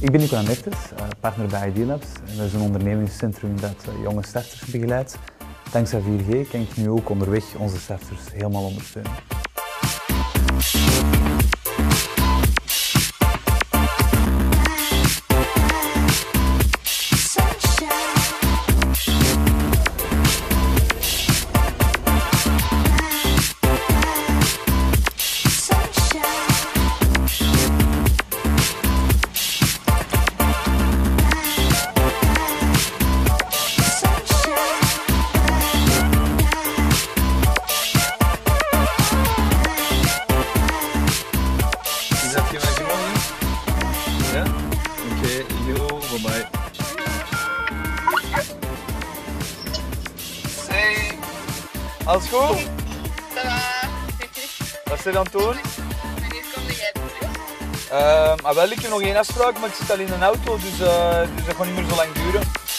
Ik ben Nicola Mertens, partner bij ID Labs. Dat is een ondernemingscentrum dat jonge starters begeleidt. Dankzij 4G kan ik nu ook onderweg onze starters helemaal ondersteunen. Ja? Oké, yo, bye-bye. Hey, alles goed? Ça va? Wat is er aan het doen? Wanneer kom jij terug? Wel, ik heb nog geen afspraak, maar ik zit al in een auto, dus dat gaat niet meer zo lang duren.